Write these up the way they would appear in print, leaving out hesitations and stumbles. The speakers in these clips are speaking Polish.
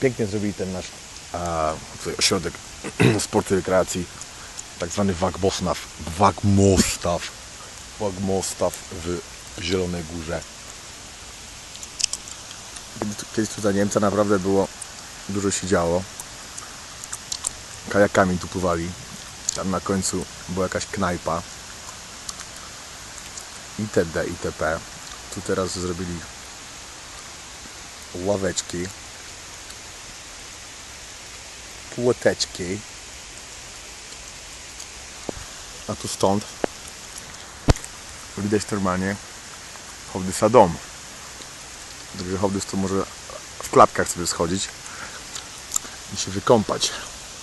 Pięknie zrobili ten nasz tutaj ośrodek sportu i rekreacji, tak zwany Wagmostaw w Zielonej Górze. Kiedyś tu za Niemca naprawdę było, dużo się działo. Kajakami tu pływali. Tam na końcu była jakaś knajpa. Itd. itp. Tu teraz zrobili ławeczki, płoteczki. A tu stąd widać normalnie Hołdysa dom. Także Hołdys to może w klapkach sobie schodzić i się wykąpać.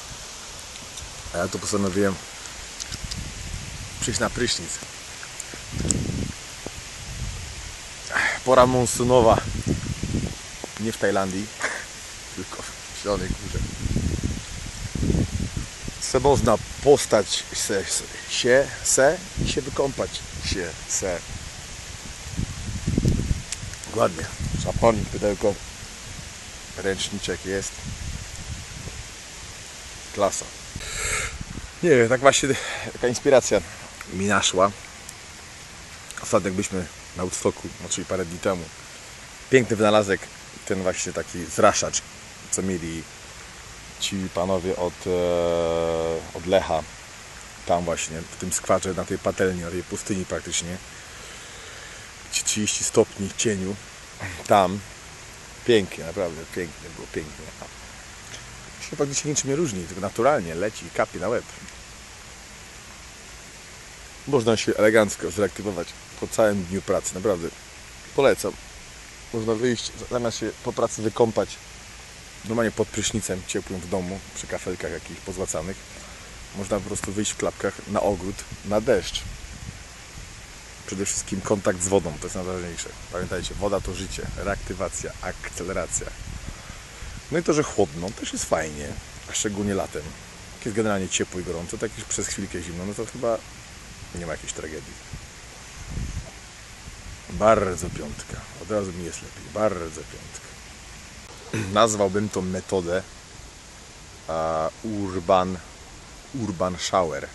A ja tu postanowiłem przyjść na prysznic. Pora monsunowa. Nie w Tajlandii, tylko w Zielonej Górze. Se można postać i się wykąpać se. Ładnie. Szaponik, pydełko, ręczniczek jest. Klasa. Nie wiem, tak właśnie taka inspiracja mi naszła. Ostatnio byliśmy na Woodstocku, czyli parę dni temu. Piękny wynalazek, ten właśnie taki zraszacz, co mieli ci panowie od Lecha. Tam właśnie, w tym skwarze, na tej patelni, na tej pustyni praktycznie. 30 stopni cieniu. Tam. Pięknie, naprawdę pięknie, było pięknie. Się praktycznie niczym nie różni, tylko naturalnie leci i kapie na łeb. Można się elegancko zreaktywować po całym dniu pracy, naprawdę polecam. Można wyjść, zamiast się po pracy wykąpać normalnie pod prysznicem ciepłym w domu, przy kafelkach jakichś pozłacanych. Można po prostu wyjść w klapkach na ogród, na deszcz. Przede wszystkim kontakt z wodą, to jest najważniejsze. Pamiętajcie, woda to życie, reaktywacja, akceleracja. No i to, że chłodno, też jest fajnie, a szczególnie latem. Jak jest generalnie ciepło i gorąco, tak jak przez chwilkę zimno, no to chyba nie ma jakiejś tragedii. Bardzo piątka, od razu mi jest lepiej, bardzo piątka. Nazwałbym tą metodę urban shower.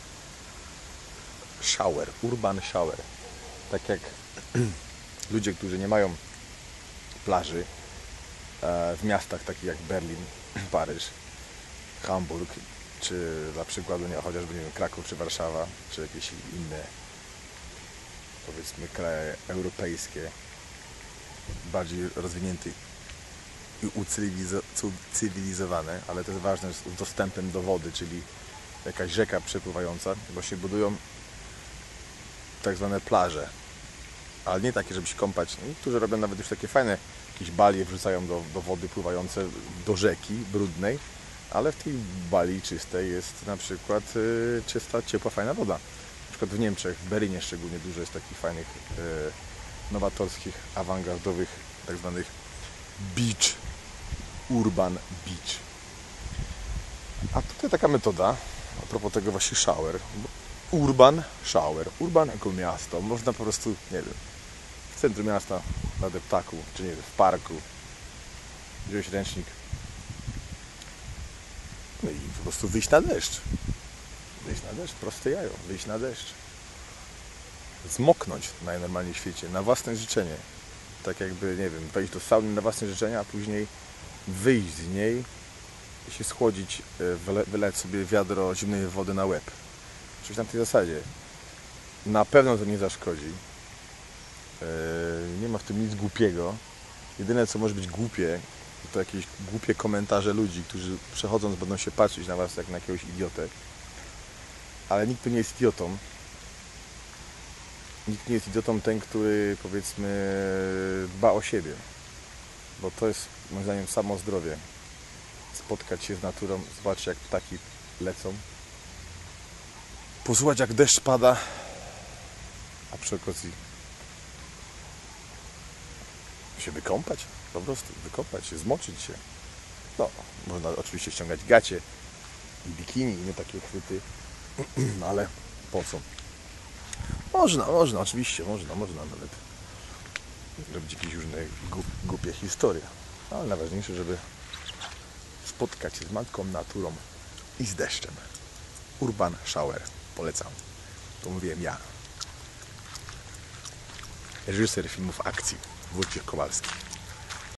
Urban shower. Tak jak ludzie, którzy nie mają plaży w miastach takich jak Berlin, Paryż, Hamburg, czy dla przykładu chociażby nie wiem, Kraków czy Warszawa, czy jakieś inne, powiedzmy, kraje europejskie, bardziej rozwinięte i ucywilizowane, ale to jest ważne z dostępem do wody, czyli jakaś rzeka przepływająca, bo się budują tak zwane plaże, ale nie takie, żeby się kąpać. Niektórzy robią nawet już takie fajne, jakieś balie wrzucają do wody pływające, do rzeki brudnej, ale w tej bali czystej jest na przykład czysta, ciepła, fajna woda. Na przykład w Niemczech, w Berlinie szczególnie dużo jest takich fajnych, nowatorskich, awangardowych, tak zwanych urban beach. A tutaj taka metoda, a propos tego właśnie shower, urban shower, urban jako miasto, można po prostu, nie wiem, w centrum miasta, na deptaku, czy nie wiem, w parku, wziąć ręcznik, no i po prostu wyjść na deszcz, proste jajo, wyjść na deszcz, zmoknąć najnormalniej w świecie, na własne życzenie, tak jakby, nie wiem, wejść do sauny na własne życzenie, a później wyjść z niej i się schłodzić, wylać sobie wiadro zimnej wody na łeb. Coś na tej zasadzie. Na pewno to nie zaszkodzi. Nie ma w tym nic głupiego. Jedyne, co może być głupie, to jakieś głupie komentarze ludzi, którzy przechodząc będą się patrzeć na was jak na jakiegoś idiotę. Ale nikt tu nie jest idiotą. Nikt nie jest idiotą ten, który, powiedzmy, dba o siebie. Bo to jest, moim zdaniem, samo zdrowie. Spotkać się z naturą, zobaczyć jak ptaki lecą. Posłuchać jak deszcz pada, a przy okazji się wykąpać, po prostu wykąpać się, zmoczyć się. No, można oczywiście ściągać gacie i bikini i inne takie chwyty, ale po co? Można, oczywiście, można nawet robić jakieś różne głupie historie, ale najważniejsze, żeby spotkać się z matką naturą i z deszczem. Urban Shower. Polecam. To mówiłem ja. Reżyser filmów akcji Wojciech Kowalski.